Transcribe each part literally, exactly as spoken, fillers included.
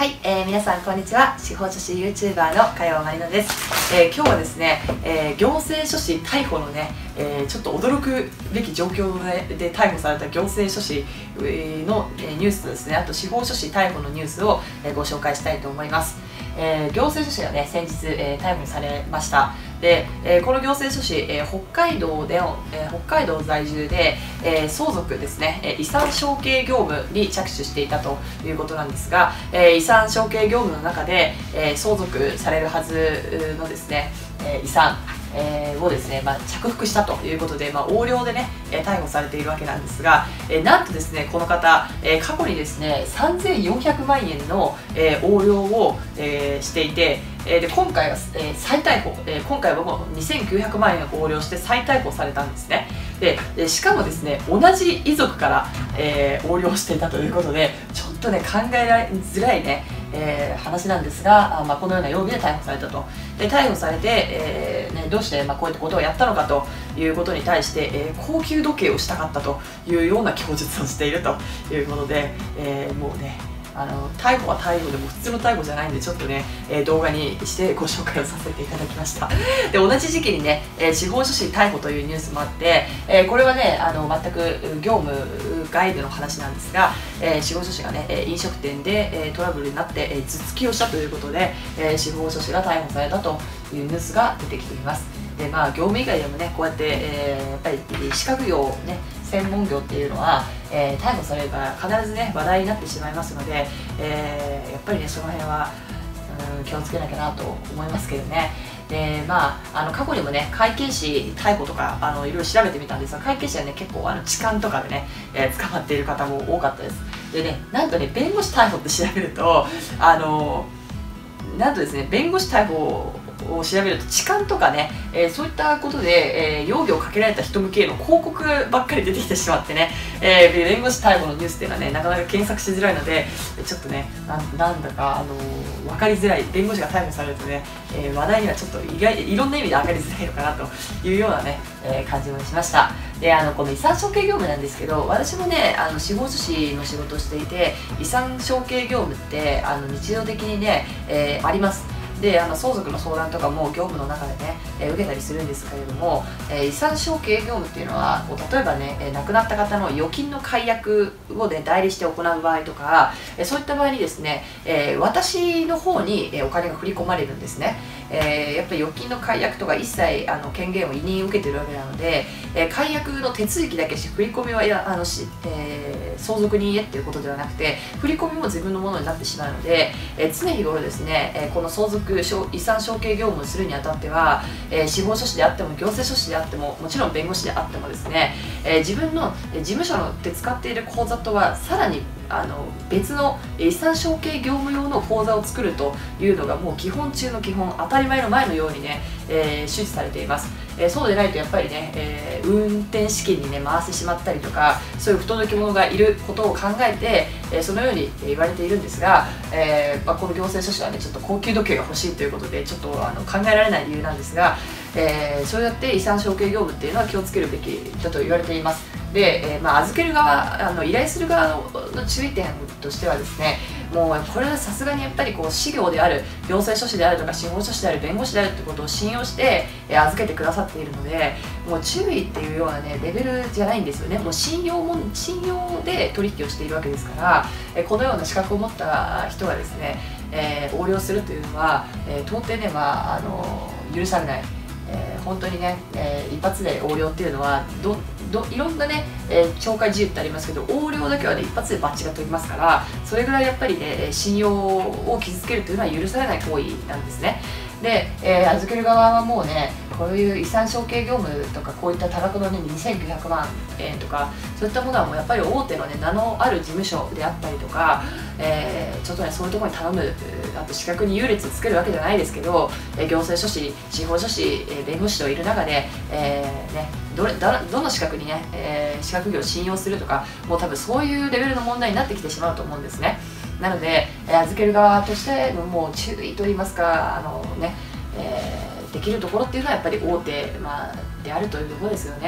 はい、えー、皆さんこんにちは。司法書士 YouTuber の加山まりなです。えー、今日はですね、えー、行政書士逮捕のね、えー、ちょっと驚くべき状況でで逮捕された行政書士のニュースとですね、あと司法書士逮捕のニュースをご紹介したいと思います。えー、行政書士がね、先日、えー、逮捕されました。で、えー、この行政書士、えー、北海道で、えー、北海道在住で、えー、相続ですね、えー、遺産承継業務に着手していたということなんですが、えー、遺産承継業務の中で、えー、相続されるはずのですね、えー、遺産えー、をですね、まあ、着服したということで、まあ、横領でね、えー、逮捕されているわけなんですが、えー、なんとですね、この方、えー、過去にですね、さんぜんよんひゃくまんえんの、えー、横領を、えー、していて、えー、で今回は、えー、再逮捕、えー、今回はもうにせんきゅうひゃくまんえんを横領して再逮捕されたんですね。で、でしかもですね、同じ遺族から、えー、横領していたということで、ちょっとね、考えられづらいね、えー、話なんですが、あまあ、このような容疑で逮捕されたと。で逮捕されて、えーね、どうして、まあ、こういったことをやったのかということに対して、えー、高級時計をしたかったというような供述をしているということで、えー、もうね、あの逮捕は逮捕でも普通の逮捕じゃないんで、ちょっとね、えー、動画にしてご紹介をさせていただきました。で同じ時期にね、えー、司法書士逮捕というニュースもあって、えー、これはね、あの全く業務外での話なんですが、えー、司法書士がね、飲食店で、えー、トラブルになって、えー、頭突きをしたということで、えー、司法書士が逮捕されたというニュースが出てきています。でまあ、業務以外でもね、こうやって、えー、やっぱり資格業ね、専門業っていうのは、えー、逮捕されるから必ずね話題になってしまいますので、えー、やっぱりねその辺は、うん、気をつけなきゃなと思いますけどね。でまあ、あの過去にもね会計士逮捕とかあのいろいろ調べてみたんですが、会計士はね結構あの痴漢とかでね、えー、捕まっている方も多かったです。でね、なんとね弁護士逮捕って調べるとあのなんとですね弁護士逮捕を調べると痴漢とかね、えー、そういったことで、えー、容疑をかけられた人向けの広告ばっかり出てきてしまってね、えー、弁護士逮捕のニュースっていうのはねなかなか検索しづらいので、ちょっとね な, なんだか、あのー、分かりづらい、弁護士が逮捕されるとね、えー、話題にはちょっと意外いろんな意味で上がりづらいのかなというようなね、えー、感じもしました。であのこの遺産承継業務なんですけど、私もねあの司法書士の仕事をしていて、遺産承継業務ってあの日常的にね、えー、あります。であの相続の相談とかも業務の中でね、えー、受けたりするんですけれども、えー、遺産承継業務っていうのはこう例えばね、えー、亡くなった方の預金の解約を、ね、代理して行う場合とか、えー、そういった場合にですね、えー、私の方に、えー、お金が振り込まれるんですね。えー、やっぱり預金の解約とか一切あの権限を委任受けてるわけなので、えー、解約の手続きだけして振り込みはやあのし、えー、相続人へっていうことではなくて、振り込みも自分のものになってしまうので、えー、常日頃ですね、えー、この相続遺産承継業務をするにあたっては、えー、司法書士であっても行政書士であってももちろん弁護士であってもですね、えー、自分の事務所で使っている口座とはさらにあの別の遺産承継業務用の口座を作るというのがもう基本中の基本、当たり前の前のようにね、えー、周知されています。えー、そうでないとやっぱりね、えー、運転資金にね回してしまったりとか、そういう不届き者がいることを考えて、えー、そのように言われているんですが、えーまあ、この行政書士はねちょっと高級時計が欲しいということでちょっとあの考えられない理由なんですが、えー、そうやって遺産承継業務っていうのは気をつけるべきだと言われています。で、えーまあ、預ける側、あの依頼する側 の, の注意点としてはですね、もうこれはさすがにやっぱりこう私業である行政書士であるとか司法書士である弁護士であるってことを信用して、えー、預けてくださっているので、もう注意っていうようなねレベルじゃないんですよね。もう信用も信用で取引をしているわけですから、えー、このような資格を持った人がですね、えー、横領するというのは、えー、到底ね、まあ、あの許されない。えー、本当にね、えー、一発で横領っていうのはどどいろんなね、えー、懲戒自由ってありますけど、横領だけはね一発でバッチが取りますから、それぐらいやっぱりね信用を傷つけるというのは許されない行為なんですね。で、えー、預ける側はもうねこういう遺産承継業務とかこういった多額のねにせんきゅうひゃくまんえんとかそういったものはもうやっぱり大手のね名のある事務所であったりとか、えー、ちょっとねそういうところに頼む、あと資格に優劣つけるわけじゃないですけど、えー、行政書士、司法書士、えー、弁護士といる中で、えーね、どれだどの資格にね、えー、資格業を信用するとか、もう多分そういうレベルの問題になってきてしまうと思うんですね。なので、えー、預ける側としてのもう注意といいますか、あのね、えー、できるところっていうのはやっぱり大手、まあ、であるというところですよね。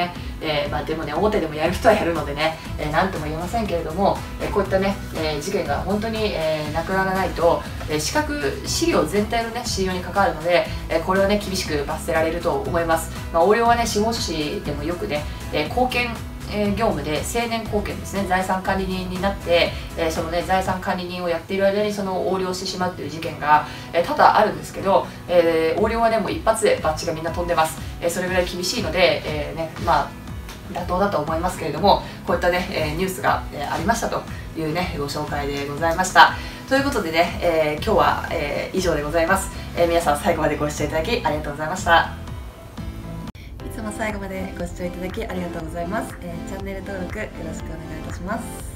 えーまあ、でもね表でもやる人はやるのでね、えー、なんとも言えませんけれども、えー、こういったね、えー、事件が本当に、えー、なくならないと、えー、資格資料全体のね信用に関わるので、えー、これはね厳しく罰せられると思います。まあ、横領はね司法書士でもよくね、えー、貢献えー、業務で成年後見ですね、財産管理人になって、えー、そのね財産管理人をやっている間にその横領してしまうという事件が、えー、多々あるんですけど、えー、横領はねもう一発でバッジがみんな飛んでます。えー、それぐらい厳しいので、えー、ねまあ妥当だと思いますけれども、こういったね、えー、ニュースが、えー、ありましたというねご紹介でございました。ということでね、えー、今日は、えー、以上でございます。えー、皆さん最後までご視聴いただきありがとうございました。いつも最後までご視聴いただきありがとうございます。えー、チャンネル登録よろしくお願いいたします。